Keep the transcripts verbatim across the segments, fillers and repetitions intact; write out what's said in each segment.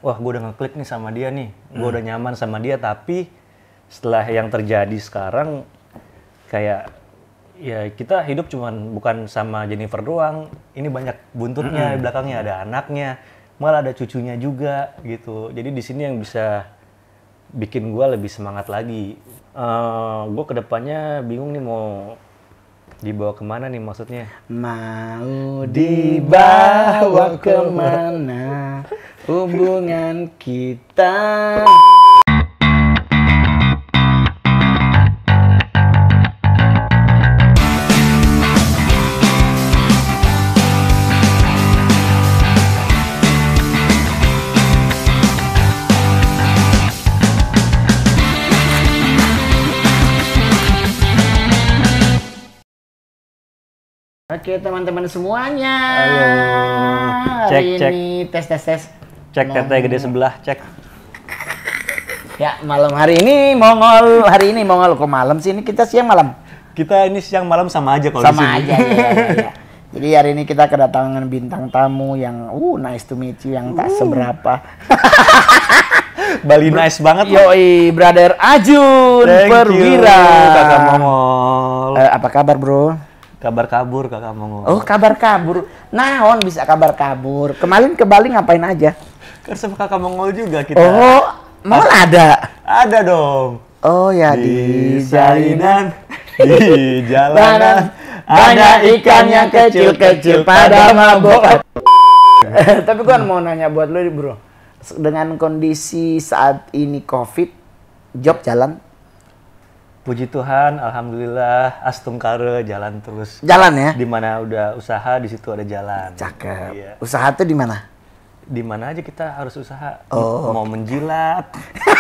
wah gue udah ngeklik nih sama dia nih, gue hmm. udah nyaman sama dia, tapi setelah yang terjadi sekarang kayak ya kita hidup cuman bukan sama Jennifer doang, ini banyak buntutnya, hmm. di belakangnya ada anaknya, malah ada cucunya juga gitu. Jadi di sini yang bisa bikin gue lebih semangat lagi. Uh, gue kedepannya bingung nih mau dibawa kemana nih maksudnya? Mau dibawa kemana hubungan kita? Oke teman-teman semuanya. Halo. Cek Hari cek. ini tes tes tes. Cek teteh gede sebelah, cek. Ya malam hari ini Mongol, hari ini Mongol kok malam sih, ini kita siang malam. Kita ini siang malam sama aja kalau di sini. Sama aja ya, ya, ya. Jadi hari ini kita kedatangan bintang tamu yang uh nice to meet you, yang tak uh. seberapa. Bali nice banget. Yoi, brother Ajun Perwira. Kakak Mongol. Uh, apa kabar bro? Kabar kabur kakak Mongol. Oh kabar kabur. Naon bisa kabar kabur? Kemarin ke Bali ngapain aja? Kan sama kakak Mongol juga kita. Oh, Mongol ada? Ada dong. Oh ya di, di jalinan, di jalanan ada ikan yang kecil-kecil pada mabok. Tapi gua mau nanya buat lu bro, dengan kondisi saat ini COVID, job jalan? Puji Tuhan, alhamdulillah, astungkare jalan terus. Jalan ya? Di mana udah usaha, di situ ada jalan. Cakep. Iya. Usaha tuh di mana? Di mana aja kita harus usaha. Oh. Mau menjilat.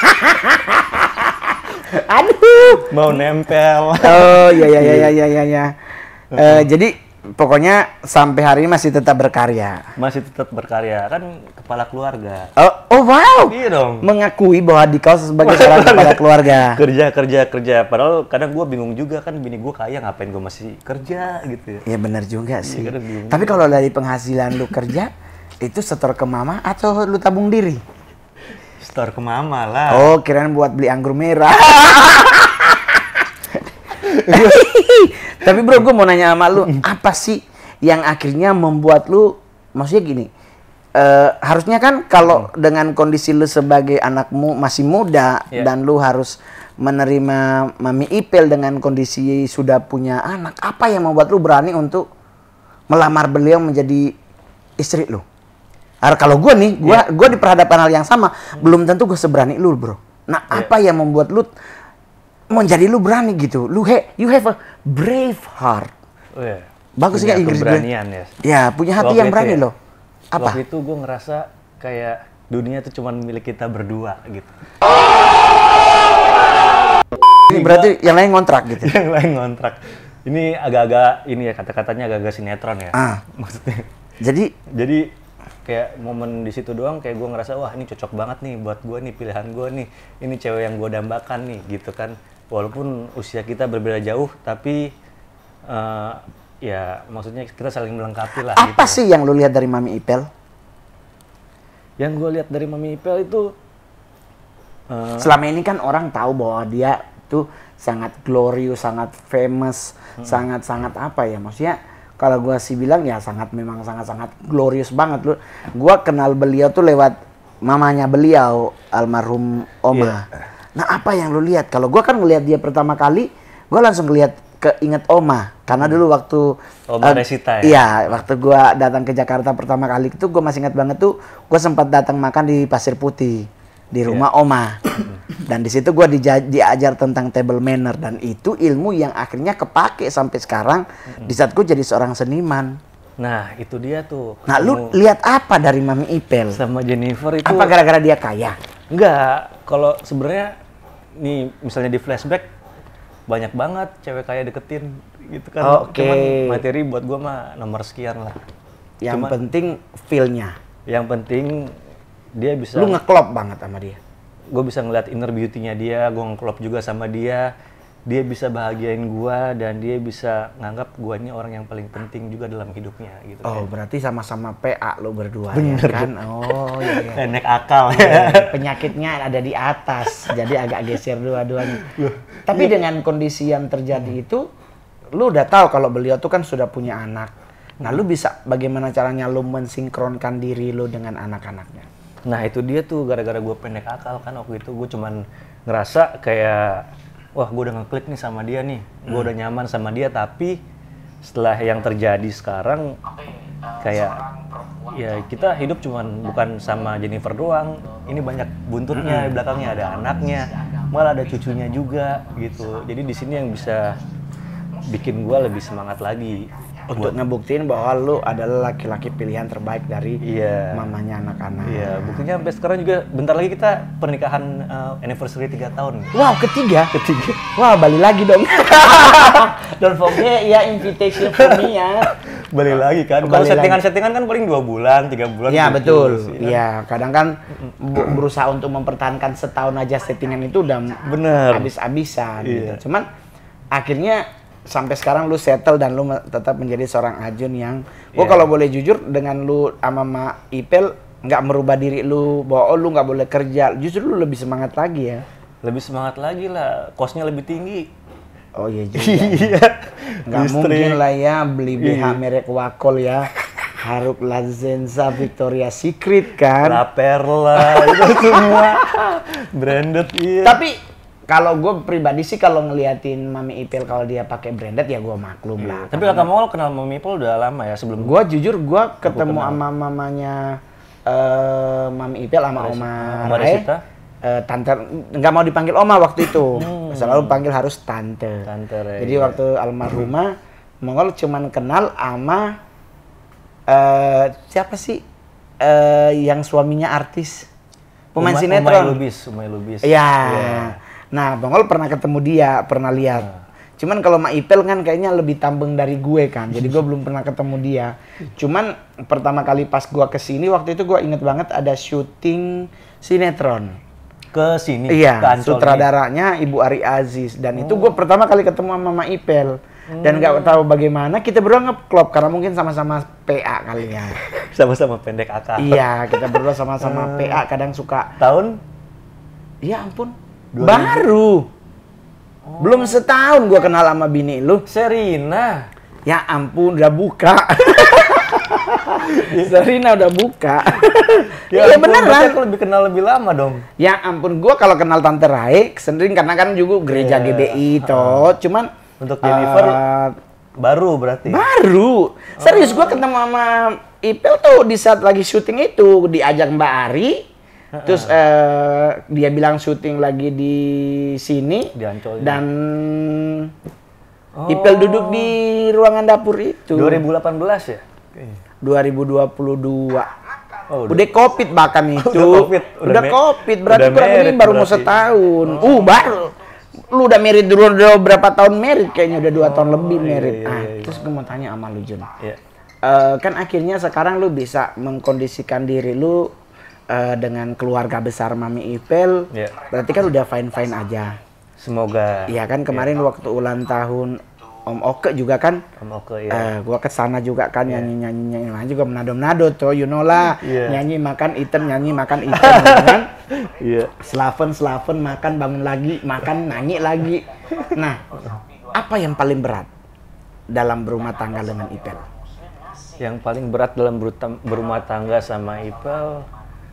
Aduh. Mau nempel. Oh iya iya iya iya iya. iya. uh, jadi pokoknya sampai hari ini masih tetap berkarya. Masih tetap berkarya, kan kepala keluarga. Oh, oh wow. Iya dong. Mengakui bahwa Dikau sebagai seorang kepala keluarga. Kerja kerja kerja. Padahal kadang gue bingung juga kan, bini gue kaya ngapain gue masih kerja gitu. Iya benar juga sih. Ya, tapi kalau dari penghasilan lu kerja itu setor ke mama atau lu tabung diri? Setor ke mama lah. Oh kirain buat beli anggur merah. Tapi bro, gue mau nanya sama lu, apa sih yang akhirnya membuat lu, maksudnya gini, uh, harusnya kan kalau hmm. dengan kondisi lu sebagai anakmu masih muda yeah. dan lu harus menerima Mami Ipel dengan kondisi sudah punya anak, apa yang membuat lu berani untuk melamar beliau menjadi istri lu? Kalau gue nih, gue yeah. gue diperhadapkan hal yang sama, hmm. belum tentu gue seberani lu bro. Nah yeah. apa yang membuat lu menjadi lu berani gitu, lu he, you have a brave heart. Oh, iya. Bagus punya ya Inggris keberanian ya. Ya punya hati waktu yang berani ya? Loh. Apa? Waktu itu gue ngerasa kayak dunia itu cuma milik kita berdua gitu. Ini berarti yang lain ngontrak gitu. Yang lain ngontrak. Ini agak-agak ini ya kata-katanya agak-agak sinetron ya. Ah. Maksudnya. Jadi jadi kayak momen di situ doang kayak gue ngerasa wah ini cocok banget nih buat gue nih, pilihan gue nih. Ini cewek yang gue dambakan nih gitu kan. Walaupun usia kita berbeda jauh, tapi uh, ya maksudnya kita saling melengkapi lah. Apa gitu. sih yang lu lihat dari Mami Ipel? Yang gue lihat dari Mami Ipel itu uh, selama ini kan orang tahu bahwa dia tuh sangat glorious, sangat famous, hmm. sangat-sangat apa ya? Maksudnya kalau gue sih bilang ya sangat memang sangat-sangat glorious banget lu. Gue kenal beliau tuh lewat mamanya beliau, almarhum Oma. Yeah. Nah apa yang lu lihat? Kalau gue kan ngelihat dia pertama kali, gue langsung ngelihat keinget Oma. Karena dulu waktu Oma uh, Resita ya? Iya, waktu gue datang ke Jakarta pertama kali itu gue masih ingat banget tuh, gue sempat datang makan di Pasir Putih di rumah yeah. Oma. Dan di situ gue diajar tentang table manner, dan itu ilmu yang akhirnya kepake sampai sekarang mm-hmm. di saat gue jadi seorang seniman. Nah itu dia tuh. Nah lu lihat apa dari Mami Ipel sama Jennifer itu? Apa gara-gara dia kaya? Enggak, kalau sebenarnya nih misalnya di flashback banyak banget cewek kaya deketin gitu kan. Oh, oke. Okay. Cuman materi buat gua mah nomor sekian lah. Yang Cuman, penting feel-nya. Yang penting dia bisa. Lu ngeklop banget sama dia. Gue bisa ngeliat inner beauty-nya dia, gue ngeklop juga sama dia. dia bisa bahagiain gua dan dia bisa nganggap guanya orang yang paling penting juga dalam hidupnya gitu. Oh, kan. berarti sama-sama P A lo berdua. Bener, ya kan? Oh iya, iya. Nenek akal. Penyakitnya ada di atas, jadi agak geser dua-duanya. Tapi dengan kondisi yang terjadi itu, lu udah tahu kalau beliau tuh kan sudah punya anak. Nah, lu bisa bagaimana caranya lu mensinkronkan diri lu dengan anak-anaknya? Nah itu dia tuh gara-gara gue pendek akal kan waktu itu gue cuman ngerasa kayak wah gue udah ngeklik nih sama dia nih, gue udah nyaman sama dia, tapi setelah yang terjadi sekarang kayak ya kita hidup cuman bukan sama Jennifer doang, ini banyak buntutnya, di belakangnya ada anaknya, malah ada cucunya juga gitu. Jadi di sini yang bisa bikin gue lebih semangat lagi untuk ngebuktiin bahwa lu adalah laki-laki pilihan terbaik dari iya. mamanya anak-anak. Iya, buktinya sampai sekarang juga bentar lagi kita pernikahan uh, anniversary tiga tahun. Wow, ketiga? Ketiga. Wah, balik lagi dong. Don't forget ya, invitation for me ya. Balik lagi kan. Kalau settingan-settingan kan paling dua bulan, tiga bulan. Iya, betul. Iya, kadang kan berusaha untuk mempertahankan setahun aja settingan itu udah bener habis-habisan iya. gitu. Cuman akhirnya sampai sekarang lu settle dan lu tetap menjadi seorang Ajun yang gua yeah. kalau boleh jujur dengan lu sama Ma Ipel nggak merubah diri lu bahwa oh, lu nggak boleh kerja, justru lu lebih semangat lagi ya. Lebih semangat lagi lah, kosnya lebih tinggi. Oh iya juga. Nggak mungkin lah ya beli B H merek Wakol ya. Haruk Lazenza Victoria's Secret kan. La Perla itu semua branded iya. Tapi kalau gue pribadi sih kalau ngeliatin Mami Ipel kalau dia pakai branded ya gue maklum lah. Tapi kakak Mongol kenal Mami Ipel udah lama ya sebelum. Gue jujur gue ketemu sama mamanya uh, Mami Ipel sama Oma Rai. Uh, tante nggak mau dipanggil Oma waktu itu, hmm. selalu panggil harus tante. Tante Rai. Jadi waktu almarhumah Mongol cuman kenal sama uh, siapa sih uh, yang suaminya artis pemain Uma, sinetron. Umay Lubis, Umay Lubis. Iya. Yeah. Nah, Bangol pernah ketemu dia, pernah lihat. Nah. Cuman kalau Ma Ipel kan kayaknya lebih tambeng dari gue kan. Jadi gue belum pernah ketemu dia. Cuman pertama kali pas gue kesini waktu itu gue inget banget ada syuting sinetron. Ke sini? Iya, ke sutradaranya Ibu Ari Aziz. Dan oh. itu gue pertama kali ketemu sama Ma Ipel. Dan nggak hmm. tahu bagaimana kita berdua ngeklop karena mungkin sama-sama P A kali ya. Sama-sama pendek akal. Iya, kita berdua sama-sama P A kadang suka. Tahun? Ya ampun. Baru. Oh. Belum setahun gua kenal sama bini lu. Serina. Ya ampun, udah buka. Serina udah buka. Ya, ya beneran. Aku lebih kenal lebih lama dong. Ya ampun, gua kalau kenal Tante Rai sering karena kan juga gereja yeah. G B I toh. Uh. Cuman untuk Jennifer uh, baru berarti. Baru. Serius oh. gua ketemu sama Ipel tuh di saat lagi syuting itu diajak Mbak Ari. Terus uh, dia bilang syuting lagi di sini di Ancol, dan oh. Ipel duduk di ruangan dapur itu. dua ribu delapan belas ya? dua ribu dua puluh dua. Oh, udah, udah COVID bahkan itu. Udah COVID. Udah, udah COVID berarti kurang lebih baru mau setahun. Oh. Uh baru. Lu udah merit dulu udah berapa tahun merit kayaknya udah dua oh, tahun lebih merit. Iya, iya, iya. Ah, terus gue mau tanya sama lu Jun. Iya. Uh, kan akhirnya sekarang lu bisa mengkondisikan diri lu Uh, dengan keluarga besar Mami Ipel, yeah. berarti kan udah fine-fine aja. Semoga. Iya kan kemarin yeah. waktu ulang tahun Om Oke juga kan, Om Oke ya. Uh, gua kesana juga kan yeah. nyanyi-nyanyi nyanyi juga menado-menado tuh, you know lah, yeah. nyanyi makan item nyanyi makan item kan. Iya. Yeah. Slaven slaven makan bangun lagi makan nyanyi lagi. Nah, apa yang paling berat dalam berumah tangga dengan Ipel? Yang paling berat dalam berumah tangga sama Ipel.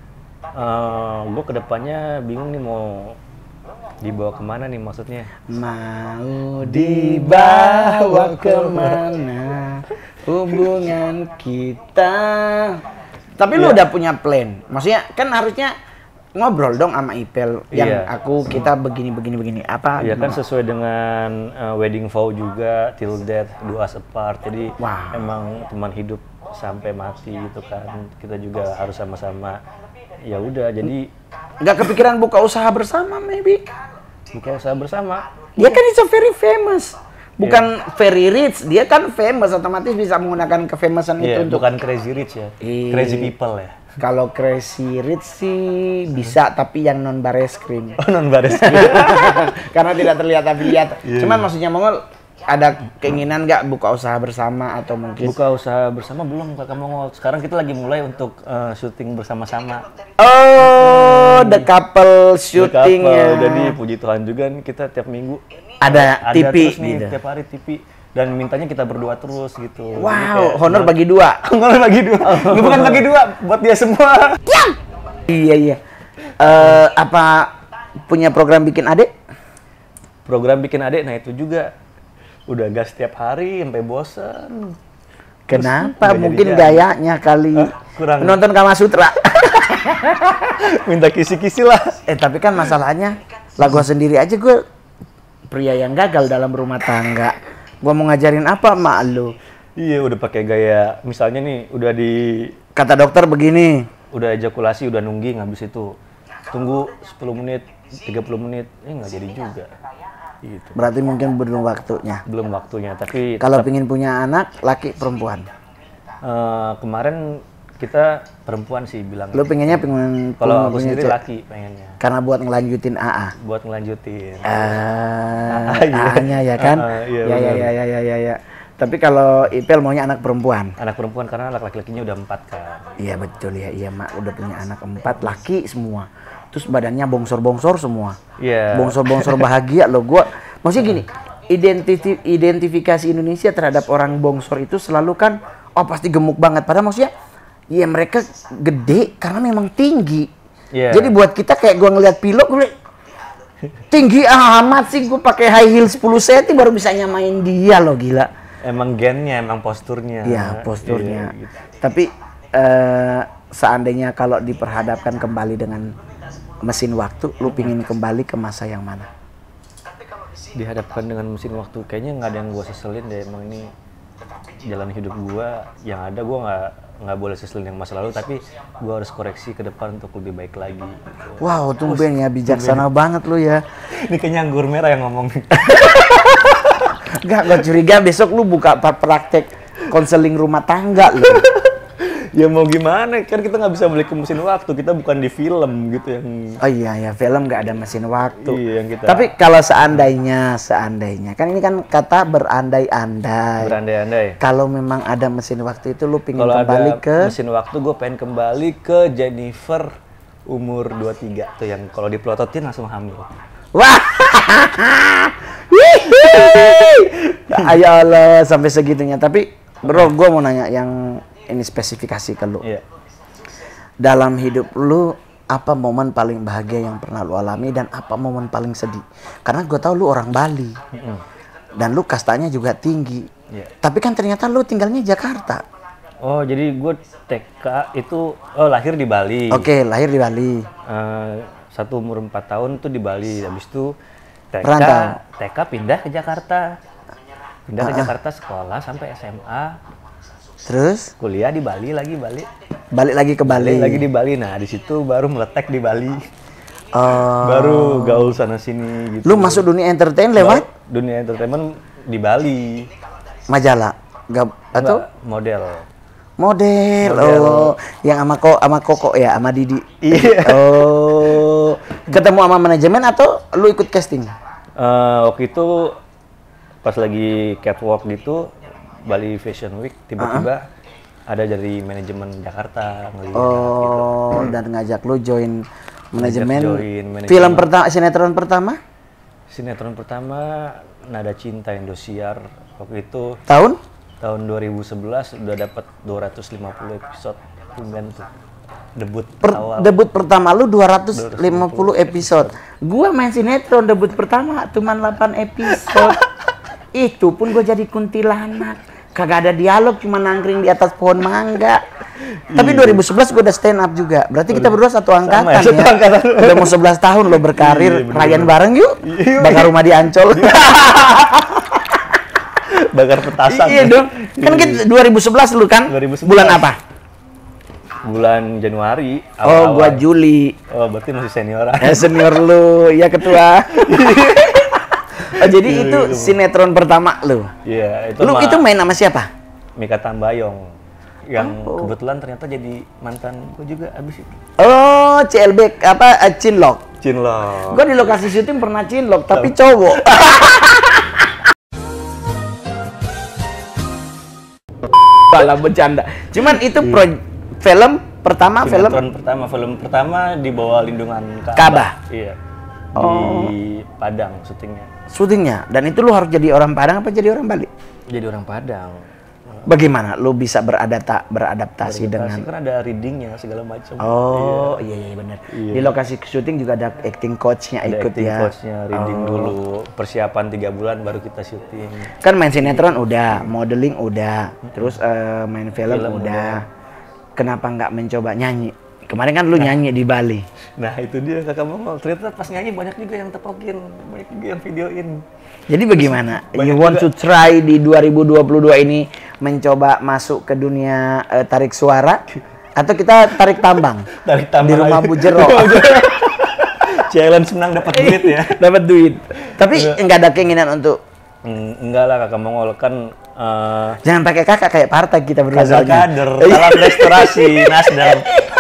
Uh, gue kedepannya bingung nih mau dibawa kemana nih maksudnya? Mau dibawa kemana hubungan kita? Tapi lu ya. Udah punya plan? Maksudnya kan harusnya ngobrol dong sama Ipel yang iya. aku kita begini begini begini apa? Iya kan sesuai dengan uh, wedding vow juga till death do us apart. Jadi wow. emang teman hidup sampai mati gitu kan. Kita juga harus sama-sama. Ya udah, jadi nggak kepikiran buka usaha bersama, maybe. Buka usaha bersama. Dia kan is a very famous, bukan yeah. very rich. Dia kan famous, otomatis bisa menggunakan kefamousan yeah, itu untuk. Bukan crazy rich ya, yeah. crazy people ya. Kalau Crazy Rich sih bisa, tapi yang non Bareskrim. Oh, non baris. Karena tidak terlihat afiliat. Iya, Cuman iya. maksudnya Mongol ada keinginan nggak buka usaha bersama atau mungkin? Buka usaha bersama belum Kakak Mongol. Sekarang kita lagi mulai untuk eh, syuting bersama-sama. Oh, the couple syutingnya. Couple. Jadi puji Tuhan juga nih kita tiap minggu Ada ada T V terus nih gitu. tiap hari T V dan mintanya kita berdua terus gitu. Jadi Wow, kayak- honor bagi dua. honor bagi dua. Lu bukan bagi dua, buat dia semua. Iya iya. Eh apa punya program bikin adik? Program bikin adik, nah itu juga udah gas setiap hari sampai bosen. Kenapa? nggak Mungkin jadi-jadi. gayanya kali. Hah? Kurang. Nonton Kama Sutra. Minta kisi-kisi lah. Eh tapi kan masalahnya lah gua sendiri aja gue pria yang gagal dalam rumah tangga. Gua mau ngajarin apa mak lu? Iya, udah pakai gaya. Misalnya nih, udah di Kata dokter begini. udah ejakulasi, udah nungging habis itu. Tunggu sepuluh menit, tiga puluh menit. Eh nggak jadi juga. Gitu. Berarti mungkin belum waktunya. Belum waktunya, tapi Kalau tetap, pingin punya anak, laki perempuan. eh, kemarin kita perempuan sih bilang. Lu pengennya pengen Kalau aku punya sendiri cewek? laki pengennya. Karena buat ngelanjutin A A. Buat ngelanjutin. Ah, Ah, iya. A-nya ya kan? Ah, iya, ya, ya, benar. ya, ya, ya, ya, ya. Tapi kalau Ipel maunya anak perempuan. Anak perempuan karena anak laki-lakinya udah empat kan. Iya betul ya, iya mak udah punya anak empat laki semua. Terus badannya bongsor-bongsor semua. Iya. Bongsor-bongsor bahagia loh. Gua maksudnya gini, identiti- identifikasi Indonesia terhadap orang bongsor itu selalu kan, oh pasti gemuk banget. Padahal maksudnya, ya mereka gede karena memang tinggi. Iya. Jadi buat kita kayak gua ngeliat pilot, gue tinggi amat sih, gue pakai high heel sepuluh sentimeter baru bisa nyamain dia loh, gila. Emang gennya, emang posturnya. Iya, posturnya. Iya, gitu. Tapi eh, seandainya kalau diperhadapkan kembali dengan mesin waktu, lu pingin kembali ke masa yang mana? Dihadapkan dengan mesin waktu, kayaknya nggak ada yang gue seselin deh. Emang ini jalan hidup gue. Yang ada gue nggak nggak boleh seselin yang masa lalu, tapi gue harus koreksi ke depan untuk lebih baik lagi. Gitu. Wow, tumben ya, bijaksana banget lu ya. Ini kayaknya anggur merah yang ngomong. Gak, gue curiga besok lu buka pra- praktek konseling rumah tangga lu. Ya mau gimana, kan kita nggak bisa balik ke mesin waktu, kita bukan di film gitu yang. Oh iya ya, film nggak ada mesin waktu. Iya, yang kita- Tapi kalau seandainya, seandainya, kan ini kan kata berandai-andai. Berandai-andai. Kalau memang ada mesin waktu itu, lu pingin Kalau kembali ada ke mesin waktu, gue pengen kembali ke Jennifer umur dua puluh tiga tuh yang kalau dipelototin langsung hamil. Wah, Hihi. Ayo Allah sampai segitunya. Tapi bro, gue mau nanya yang ini spesifikasi ke lu. Iya. Dalam hidup lu, apa momen paling bahagia yang pernah lu alami dan apa momen paling sedih? Karena gue tahu lu orang Bali Mm-mm. dan lu kastanya juga tinggi. Iya. Tapi kan ternyata lu tinggalnya Jakarta. Oh jadi gue T K itu oh lahir di Bali. Oke, lahir di Bali. Eh, satu umur empat tahun tuh di Bali. Habis itu T K Merantau. T K pindah ke Jakarta. Pindah ke Jakarta sekolah sampai S M A. Terus Kuliah di Bali lagi Bali. balik lagi ke Bali. Balik lagi di Bali. Nah di situ baru meletek di Bali. Oh, Baru gaul sana sini gitu. lu masuk dunia entertain lewat Dunia entertainment di Bali. majalah. Gak, atau Enggak, model. model. Model. Oh, yang sama kok sama Koko ya, sama Didi. Iya. Oh, ketemu sama manajemen atau lu ikut casting? Eh, waktu itu pas lagi catwalk gitu Bali Fashion Week tiba-tiba ada dari manajemen Jakarta ngelihat. Oh, dan ngajak lu join manajemen. join manajemen. Film pertama, sinetron pertama Sinetron pertama Nada Cinta Indosiar waktu itu tahun? tahun dua ribu sebelas udah dapat dua ratus lima puluh episode tumben tuh debut Per- awal. debut pertama lu dua ratus lima puluh episode. Gua main sinetron debut pertama cuma delapan episode. Itu pun gua jadi kuntilanak. Kagak ada dialog, cuma nangkring di atas pohon mangga. Tapi dua ribu sebelas gua udah stand up juga. Berarti kita berdua satu angkatan ya, ya. satu angkatan. Udah mau sebelas tahun lo berkarir. Iya, bener, Rayan bener. bareng yuk. Iya, Bakar rumah di Ancol. bakar petasan. Iya dong. Kan kita dua ribu sebelas lu kan? dua ribu sebelas. Bulan apa? Bulan Januari Oh, gua awal-awal. Juli. Oh, berarti masih senioran. Eh, senior lu, ya ketua. Oh, jadi itu sinetron pertama lu. Iya, itu Lu sama itu main sama siapa? Mika Tambayong. yang Oh. kebetulan ternyata jadi mantan gue juga abis itu. Oh, C L B apa uh, Cinlok. Cinlok. Gue di lokasi syuting pernah cinlok tapi cowok. Malah bercanda. Cuman itu pro film pertama film Sinetron pertama, film pertama di bawah lindungan Ka'bah. Ka'bah? Iya. Oh. Di Padang syutingnya. syutingnya. Dan itu lu harus jadi orang Padang apa jadi orang Bali? Jadi orang Padang. Bagaimana lu bisa beradapta beradaptasi dengan Kan ada readingnya segala macam. Oh, iya iya benar. Iya. Di lokasi syuting juga ada acting coach-nya Ada ikut acting ya. coach-nya, reading Oh. dulu, persiapan tiga bulan baru kita syuting. Kan main sinetron udah, modeling udah, terus eh, main film, Film udah. Kenapa nggak mencoba nyanyi? Kemarin kan lu nyanyi di Bali. Nah itu dia kakak Mongol, ternyata pas nyanyi banyak juga yang tepokin, banyak juga yang videoin. Jadi bagaimana? Banyak You want juga. to try di dua ribu dua puluh dua ini mencoba masuk ke dunia eh, tarik suara atau kita tarik tambang? Tarik tambang di rumah aja. Bu Jero. Challenge menang dapat duit ya. Dapat duit. Tapi nggak ada keinginan untuk Hmm, enggak lah kakak Mongol kan eh, jangan pakai kakak kayak partai kita berdua kader soalnya. kader, salam restorasi, Nasdem.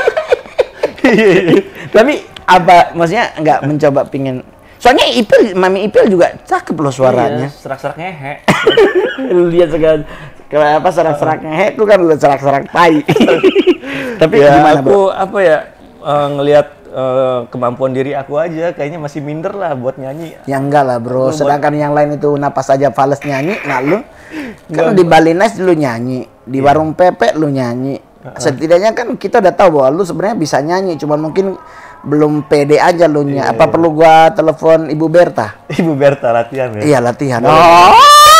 Tapi apa maksudnya nggak mencoba pingin soalnya Ipil, Mami Ipil juga cakep loh suaranya. Iya, serak-serak ngehe. Lu lihat segala kayak apa serak-serak ngehe, lu kan lu serak-serak tai. Tapi Ya, gimana aku bro? apa ya eh, ngelihat eh, kemampuan diri aku aja kayaknya masih minder lah buat nyanyi. Ya enggak lah bro, Lu sedangkan yang lain itu napas aja fales nyanyi, nah lu kan di Bali Nice lu nyanyi, di Warung Pepe lu nyanyi. Setidaknya kan kita udah tahu bahwa lu sebenarnya bisa nyanyi, cuman mungkin belum pede aja lu nya. Apa perlu gua telepon Ibu Berta? Ibu Berta latihan ya. Iya latihan. Boleh. Oh.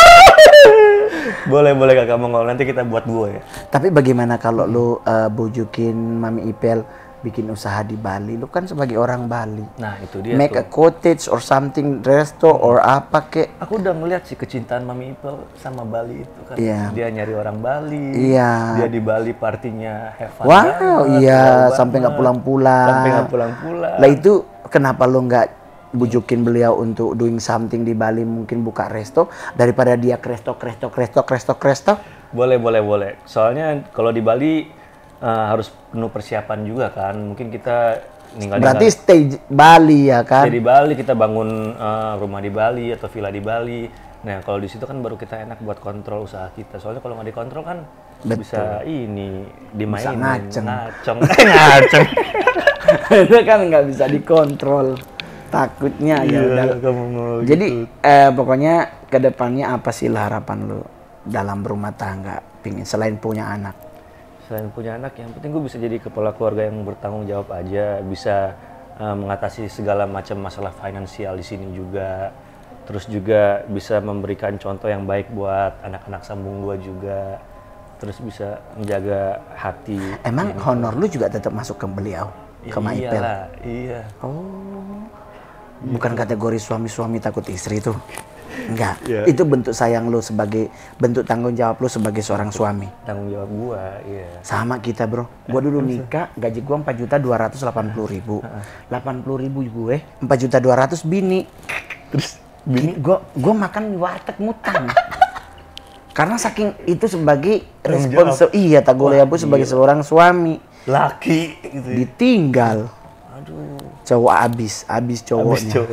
Boleh boleh kakak Mongol, nanti kita buat duo ya. Tapi bagaimana kalau lu uh, bujukin Mami Ipel bikin usaha di Bali? Lu kan sebagai orang Bali. Nah itu dia Make tuh. a cottage or something, resto or apa kek. Aku udah ngeliat sih kecintaan Mami Ipel sama Bali itu kan. Iya. Dia nyari orang Bali. Iya. Dia di Bali partinya have fun Wow, banget, iya gaul sampai nggak banget. pulang-pulang. Sampai nggak pulang-pulang. Lah itu kenapa lu nggak bujukin beliau untuk doing something di Bali, mungkin buka resto daripada dia kresto kresto kresto kresto kresto? Boleh boleh boleh. Soalnya kalau di Bali eh, harus penuh persiapan juga kan. Mungkin kita ninggal Berarti stay j- Bali ya kan? di Bali, kita bangun eh, rumah di Bali atau villa di Bali. Nah kalau di situ kan baru kita enak buat kontrol usaha kita. Soalnya kalau nggak dikontrol kan Betul. bisa ini dimainin, ngaceng. ngaceng, ngaceng. Itu kan nggak bisa dikontrol. Takutnya ya udah. Iya, kamu mau Jadi gitu. eh, pokoknya kedepannya apa sih lah harapan lu dalam berumah tangga, pingin selain punya anak? Selain punya anak, yang penting gue bisa jadi kepala keluarga yang bertanggung jawab aja, bisa eh, mengatasi segala macam masalah finansial di sini juga, terus juga bisa memberikan contoh yang baik buat anak-anak sambung gue juga, terus bisa menjaga hati. Emang honor lu juga tetap masuk ke beliau, Ya ke Maipel? iyalah, iya. Oh, bukan kategori suami-suami takut istri itu? Enggak, Iya. itu bentuk sayang lu sebagai, bentuk tanggung jawab lu sebagai seorang suami. Tanggung jawab gue, iya. Sama kita bro, gua dulu nikah gaji gua empat juta dua ratus delapan puluh ribu, delapan puluh ribu gue empat juta dua ratus bini. Terus Bini gua gua makan di warteg mutang. Karena saking itu sebagai Tanggung respons, iya tanggung jawab sebagai seorang suami. laki gitu ya. Ditinggal, Aduh, cowok abis, abis habis cowoknya. cowok.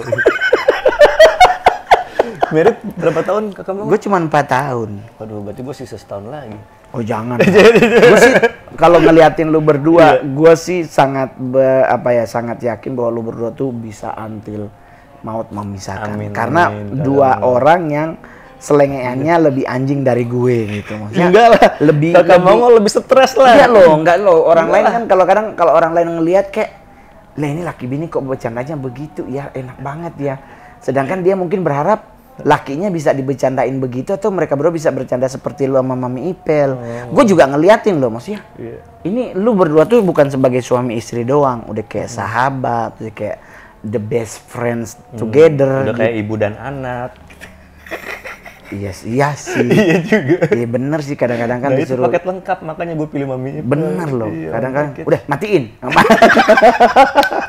Merit berapa tahun kakak mau? Gue cuma empat tahun. Waduh, berarti gue sisa setahun lagi. Oh jangan. Gue sih kalau ngeliatin lu berdua, gue sih sangat be- apa ya sangat yakin bahwa lu berdua tuh bisa until maut memisahkan. Amin, Karena amin, dua amin. orang yang selengeannya lebih anjing dari gue gitu. Maksudnya Enggak lah, lebih kakak lebih- mau lebih stres lah. Iya loh, enggak loh. Orang Enggak lain lah. kan kalau kadang kalau orang lain ngelihat kayak, lah ini laki bini kok bercandanya begitu ya, enak banget ya. Sedangkan dia mungkin berharap lakinya bisa dibercandain begitu atau mereka berdua bisa bercanda seperti lu sama Mami Ipel. Gue juga ngeliatin loh, maksudnya. Iya. Ini lu berdua tuh bukan sebagai suami istri doang, udah kayak sahabat, udah kayak the best friends together. Udah kayak ibu dan anak. Iya, sih, iya sih. Iya juga. Iya bener sih kadang-kadang kan Nah, itu disuruh. paket lengkap, makanya gue pilih Mami Ipel. Bener loh, Iya, kadang-kadang paket. udah matiin.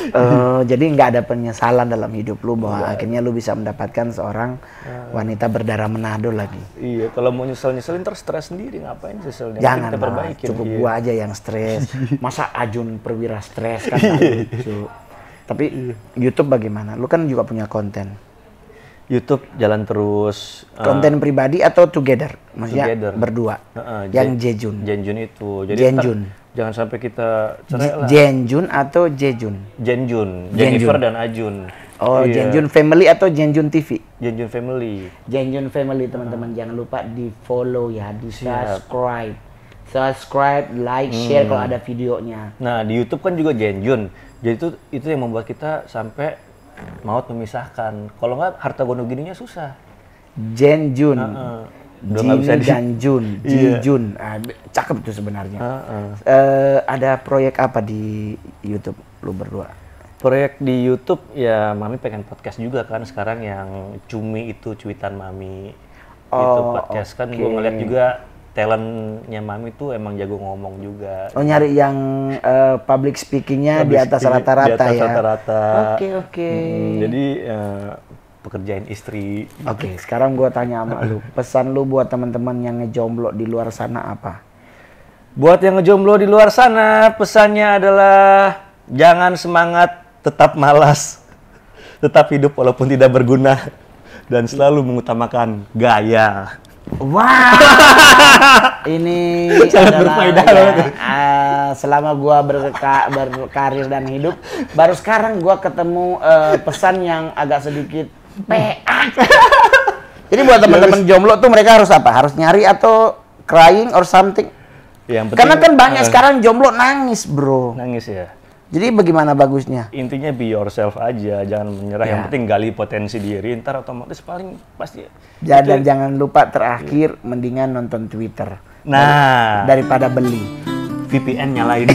Uh, jadi nggak ada penyesalan dalam hidup lu bahwa Enggak. akhirnya lu bisa mendapatkan seorang wanita berdarah Manado lagi. Iya, kalau mau nyesel-nyeselin terus stres sendiri, ngapain nyesel? Jangan lah, cukup iya. gua aja yang stres. Masa Ajun Perwira stres kan gak lucu. Tapi iya. YouTube bagaimana? Lu kan juga punya konten. YouTube jalan terus. Konten uh, pribadi atau together? Maksudnya together. Berdua. Uh, uh, yang Jejun. Jejun itu. Jadi Jejun. Jangan sampai kita cerai lah. Jenjun atau Jejun? Jenjun. Jennifer dan Ajun. Oh, iya. Jenjun Family atau Jenjun T V? Jenjun Family. Jenjun Family teman-teman, uh. jangan lupa di follow ya, di subscribe. Subscribe, like, hmm. share kalau ada videonya. Nah, di YouTube kan juga Jenjun. Jadi itu itu yang membuat kita sampai maut memisahkan. Kalau nggak harta gono gininya susah. Jenjun. Uh -uh. Jini di... dan Jun, Jijun, yeah. ah, cakep tuh sebenarnya. Uh -uh. Uh, ada proyek apa di YouTube lu berdua? Proyek di YouTube ya, Mami pengen podcast juga kan sekarang yang Cumi itu cuitan Mami. Oh, itu podcast okay. Kan gue ngeliat juga talentnya Mami tuh emang jago ngomong juga. Oh, nyari yang uh, public speakingnya di atas rata-rata ya? Di atas rata-rata. Oke, oke. Hmm, jadi uh, pekerjaan istri. Oke, okay, sekarang gua tanya sama lu. Pesan lu buat teman-teman yang ngejomblo di luar sana apa? Buat yang ngejomblo di luar sana, pesannya adalah jangan semangat, tetap malas. Tetap hidup walaupun tidak berguna dan selalu mengutamakan gaya. Wow. Ini sangat adalah berfaedah ya, uh, selama gua berka berkarir dan hidup, baru sekarang gua ketemu uh, pesan yang agak sedikit peak. Jadi buat teman-teman jomblo tuh mereka harus apa? Harus nyari atau crying or something? Yang penting, karena kan banyak uh, sekarang jomblo nangis, bro. Nangis ya. Jadi bagaimana bagusnya? Intinya be yourself aja, jangan menyerah. Ya. Yang penting gali potensi diri, ntar otomatis paling pasti. Ya, dan jangan lupa terakhir, ya. Mendingan nonton Twitter. Nah, Dari, daripada beli. V P N nyalain.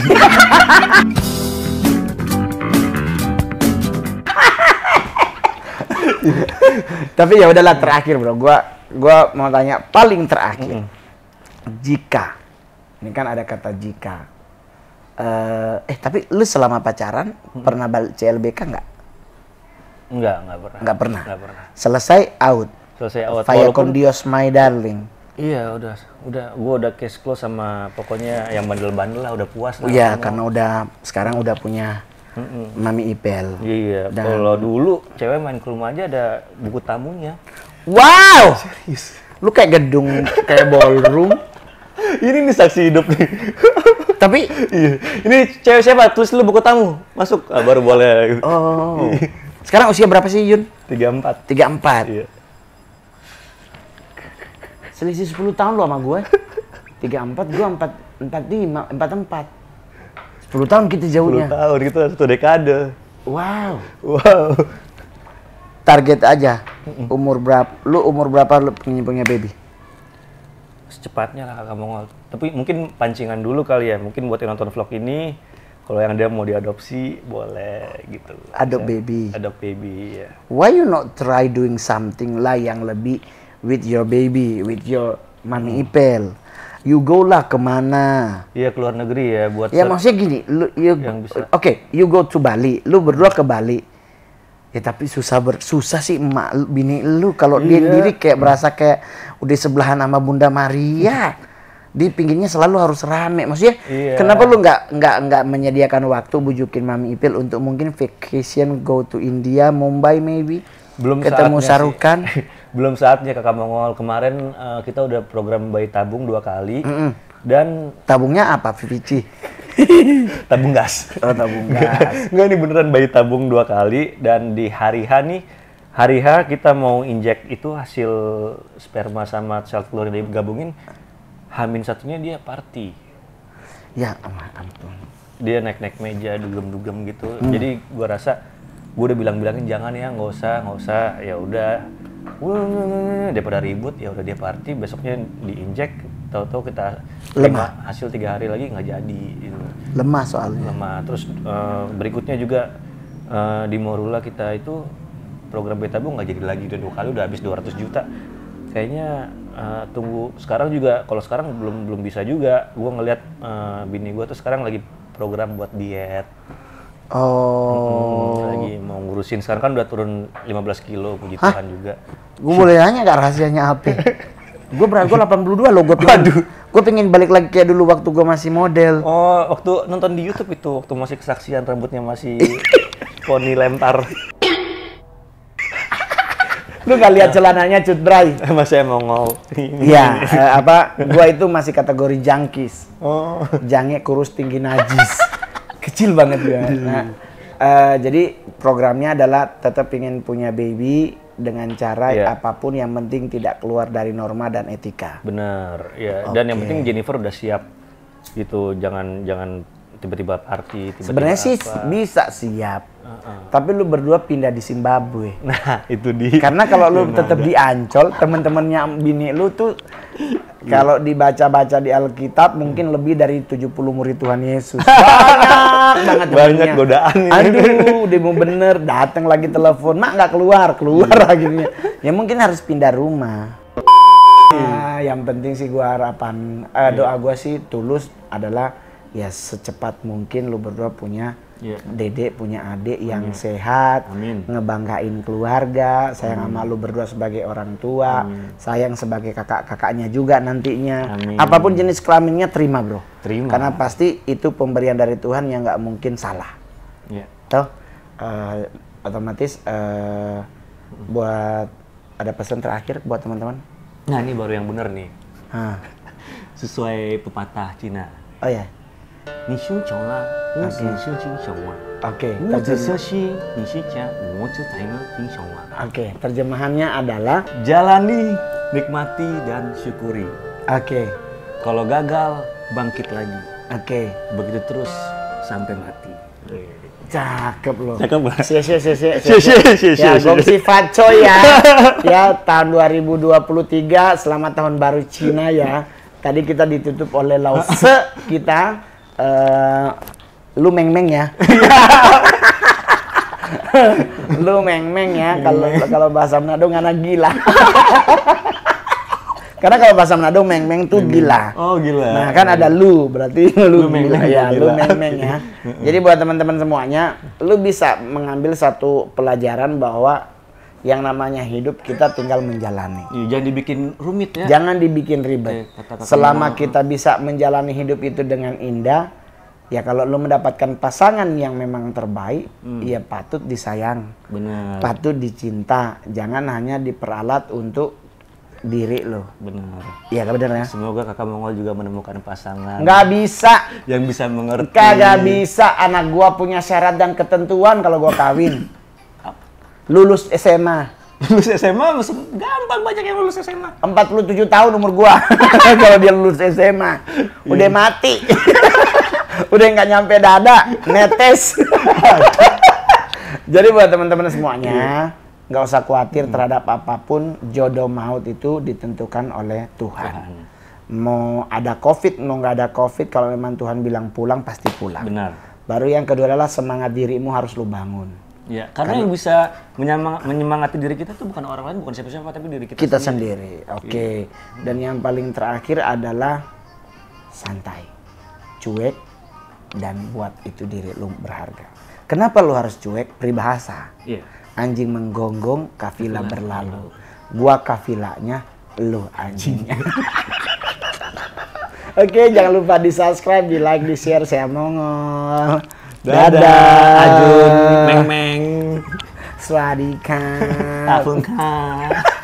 Tapi ya udahlah, terakhir bro, gua gua mau tanya paling terakhir. Mm-hmm. Jika, ini kan ada kata jika. Uh, eh tapi lu selama pacaran hmm. pernah balik C L B K nggak? Nggak, nggak pernah. Nggak pernah. Nggak pernah. Selesai out. Selesai out. Via con Dios my darling. Iya, udah, udah, gua udah case close sama pokoknya yang bandel-bandel lah, udah puas lah. Iya, karena udah sekarang udah punya mm-mm. Mami Ipel. Iya. Dan... Kalau dulu cewek main ke rumah aja ada buku tamunya. Wow. Serius. Lu kayak gedung, kayak ballroom. Ini nih saksi hidup nih. Tapi iya. Ini cewek siapa? Tulis lu buku tamu. Masuk. Ah, baru boleh. Oh. Sekarang usia berapa sih, Yun? tiga puluh empat. tiga puluh empat. Iya. Selisih sepuluh tahun lu sama gue. tiga puluh empat, gue empat puluh lima, empat puluh empat. sepuluh tahun kita jauhnya. sepuluh tahun kita satu dekade. Wow. Wow. Target aja. Umur berapa? Lu umur berapa lu pengen punya baby? Secepatnya lah kakak Mongol. Tapi mungkin pancingan dulu kali ya. Mungkin buat yang nonton vlog ini, kalau yang dia mau diadopsi boleh gitu. Adopt baby. Adopt baby ya. Why you not try doing something lah yang lebih with your baby, with your Mami hmm. Ipel? You go lah kemana? Iya, keluar negeri ya buat. Ya maksudnya gini, lu, you, oke, okay, you go to Bali, lu berdua ke Bali. Ya tapi susah ber, susah sih emak bini lu kalau iya. Dia sendiri kayak berasa kayak udah sebelahan sama Bunda Maria. Di pinggirnya selalu harus rame. Maksudnya iya. Kenapa lu nggak nggak nggak menyediakan waktu bujukin Mami Ipil untuk mungkin vacation go to India, Mumbai maybe? Belum ketemu Sarukan. Belum saatnya Kakak Mongol. Kemarin uh, kita udah program bayi tabung dua kali. Mm-mm. Dan tabungnya apa, V V C? Tabung gas. Oh, tabung gas. Enggak, ini beneran bayi tabung dua kali. Dan di hari H nih, hari H kita mau injek itu hasil sperma sama sel telur yang digabungin. Hamin satunya dia party. Ya ampun. Dia naik-naik meja, dugem-dugem gitu. Hmm. Jadi gua rasa, gua udah bilang-bilangin jangan ya, nggak usah, nggak usah. Ya udah. Daripada ribut, ya udah dia party. Besoknya diinjek. Tahu-tahu kita lemah, hasil tiga hari lagi nggak jadi gitu. Lemah soalnya. Lemah. Terus uh, berikutnya juga uh, di Morula kita itu program bayi tabung nggak jadi lagi, udah dua kali udah habis dua ratus juta. Kayaknya uh, tunggu sekarang juga, kalau sekarang belum belum bisa juga. Gua ngeliat uh, bini gua tuh sekarang lagi program buat diet. Oh, diurusin. Sekarang kan udah turun lima belas kilo, puji Tuhan juga. Gue boleh nanya nggak rahasianya apa? Gue berat, gue delapan puluh dua loh, gue pengen, gue pengen balik lagi kayak dulu waktu gue masih model. Oh, waktu nonton di YouTube itu, waktu masih kesaksian rambutnya masih poni lempar. Lu nggak lihat celananya Cut Bray? Masih mongol. Iya, eh, apa? Gue itu masih kategori jangkis. Oh. Jange kurus tinggi najis. Kecil banget gue. Nah, eh, jadi programnya adalah tetap ingin punya baby dengan cara Iya. apapun yang penting tidak keluar dari norma dan etika. Bener, ya. Dan yang Oke. penting Jennifer udah siap gitu. Jangan jangan tiba-tiba party, tiba-tiba Sebenarnya sih apa. bisa siap. Uh-uh. Tapi lu berdua pindah di Zimbabwe. Nah, itu di. Karena kalau lu tetap di Ancol, temen-temennya bini lu tuh kalau dibaca-baca di Alkitab mungkin lebih dari tujuh puluh murid Tuhan Yesus. Banyak banget Banyak temennya. godaan ini. Aduh, dia mau bener, datang lagi telepon, mak nggak keluar, keluar akhirnya. Ya mungkin harus pindah rumah. Nah, yang penting sih gua harapan, eh, doa gua sih tulus adalah ya secepat mungkin lu berdua punya Iya. dedek, punya adik yang sehat, Amin. ngebanggain keluarga, sayang sama lu berdua sebagai orang tua, sayang sebagai kakak-kakaknya juga nantinya. Amin. Apapun jenis kelaminnya terima bro. Terima. Karena pasti itu pemberian dari Tuhan yang nggak mungkin salah. Ya. Toh, eh, otomatis eh, buat ada pesan terakhir buat teman-teman. Nah, ini baru yang bener nih. Hah. Sesuai pepatah Cina. Oh ya, 你胸穷了，我是胸轻熊啊。 oke. 我只 terjem- 是心，你是家，我只才能英雄啊。 Oke, terjemahannya adalah Jalani, nikmati dan syukuri. oke, Kalau gagal, bangkit lagi. oke. Begitu terus sampai mati. Cakep loh. Cakep banget. Sia sia sia sia. Sia, sia, sia, sia, Ya, sia. Gongsi Faco ya. Ya, tahun dua ribu dua puluh tiga selamat tahun baru Cina ya. Tadi kita ditutup oleh Lao Tse kita eh lu meng-meng ya. Lu meng-meng ya kalau kalau bahasa Manado ngana gila. Karena kalau bahasa Manado meng-meng tuh gila. Oh, gila. Nah, kan ada lu, berarti lu, Lu meng-meng, gila ya, gila. lu meng-meng ya. Jadi buat teman-teman semuanya, lu bisa mengambil satu pelajaran bahwa yang namanya hidup kita tinggal menjalani. Iya, jangan dibikin rumit ya. Jangan dibikin ribet. Oke, kata-kata Selama mama. kita bisa menjalani hidup itu dengan indah, ya kalau lu mendapatkan pasangan yang memang terbaik, ya patut disayang, Benar. patut dicinta. Jangan hanya diperalat untuk diri lo. Benar. Iya, bener ya? Semoga kakak Mongol juga menemukan pasangan Nggak bisa. yang bisa mengerti. Kagak bisa, anak gua punya syarat dan ketentuan kalau gua kawin. Lulus S M A. Lulus S M A langsung gampang, banyak yang lulus S M A. empat puluh tujuh tahun umur gua. Kalau dia lulus S M A, udah mati. Udah nggak nyampe dada, netes. Jadi buat teman-teman semuanya, nggak usah khawatir terhadap apapun, jodoh maut itu ditentukan oleh Tuhan. Mau ada COVID, mau nggak ada COVID, kalau memang Tuhan bilang pulang, pasti pulang. Benar. Baru yang kedua adalah semangat dirimu harus lu bangun. Ya, karena yang bisa menyemang- menyemangati diri kita tuh bukan orang lain, bukan siapa-siapa, tapi diri kita, Kita sendiri, oke. Dan yang paling terakhir adalah santai, cuek, dan buat itu diri lu berharga. Kenapa lu harus cuek? Peribahasa. Iya. Anjing menggonggong, kafilah berlalu. Gua kafilahnya, lu anjingnya. Oke, jangan lupa di subscribe, di like, di share. Saya Mongol. Dadah. Ajun, meng-meng. Swadika. Tapung ka.